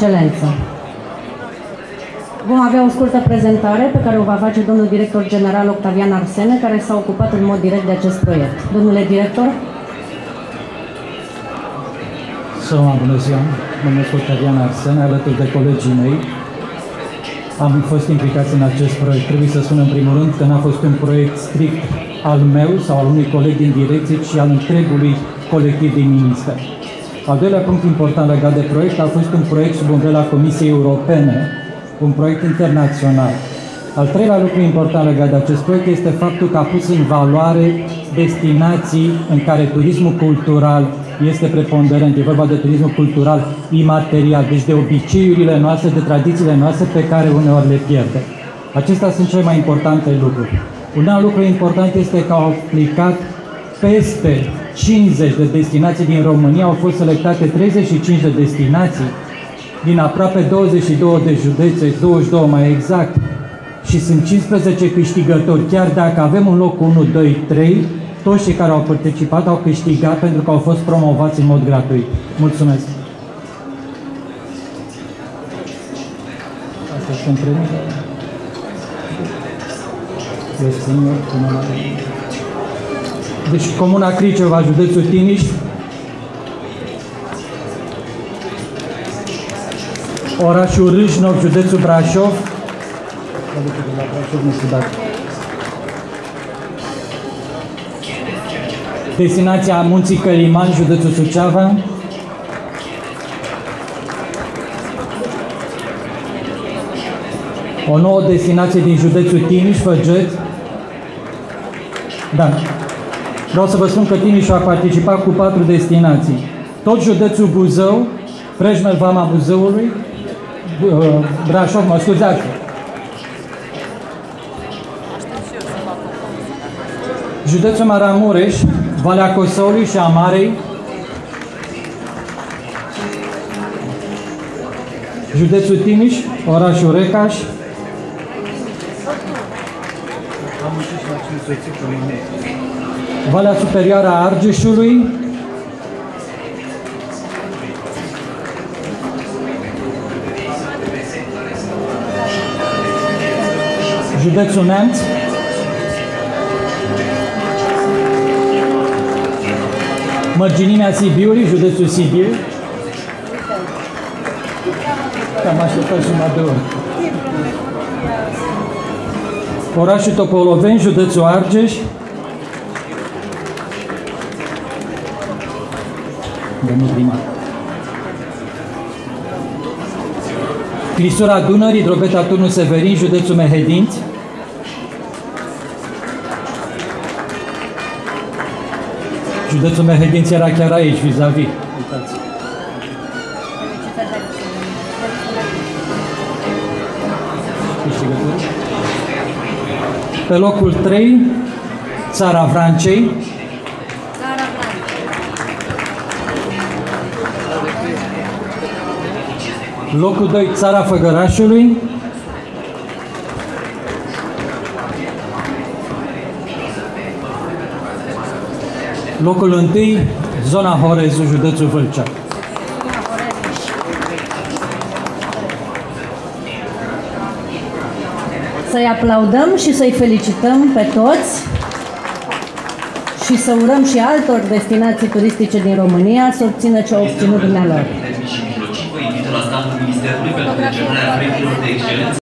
excelență. Vom avea o scurtă prezentare pe care o va face domnul director general Octavian Arsene, care s-a ocupat în mod direct de acest proiect. Domnule director. Bună ziua, mă numesc Octavian Arsene, alături de colegii mei. Am fost implicați în acest proiect. Trebuie să spun în primul rând că n-a fost un proiect strict al meu sau al unui coleg din direcție, ci al întregului colectiv din minister. Al doilea punct important legat de proiect a fost un proiect sub umbrela Comisiei Europene, un proiect internațional. Al treilea lucru important legat de acest proiect este faptul că a pus în valoare destinații în care turismul cultural este preponderent. E vorba de turismul cultural imaterial, deci de obiceiurile noastre, de tradițiile noastre pe care uneori le pierdem. Acestea sunt cele mai importante lucruri. Un alt lucru important este că au aplicat peste 50 de destinații din România, au fost selectate 35 de destinații din aproape 22 de județe, 22 mai exact, și sunt 15 câștigători. Chiar dacă avem un loc 1, 2, 3, toți cei care au participat au câștigat pentru că au fost promovați în mod gratuit. Mulțumesc! Asta sunt premiile. Deci, Comuna Criceva, județul Timiș, orașul Râșnov, județul Brașov, destinația Munții Căliman, județul Suceava, o nouă destinație din județul Timiș, Făget. Da. Vreau să vă spun că Timișul a participat cu 4 destinații. Tot județul Buzău, Prejmel, Vama Buzăului, Brașov, mă scuzați. Județul Maramureș, Valea Cosoului și a Marei, județul Timiș, orașul Recaș, Valea Superioară a Argeșului, județul Neamț, Mărginimea Sibiului, județul Sibiu. Am așteptat jumătate de oră. Orașul Topoloveni, județul Argeș. Domnul primar. Clisura Dunării, Drobeta Turnul Severin, județul Mehedinți. Județul Mehedinți era chiar aici, vis-a-vis. Uitați. Pe locul 3, Țara Vrancei. Locul 2, Țara Făgărașului. Locul 1, zona Horezu, județul Vâlcea. Să-i aplaudăm și să-i felicităm pe toți și să urăm și altor destinații turistice din România să obțină ce au obținut dumnealor.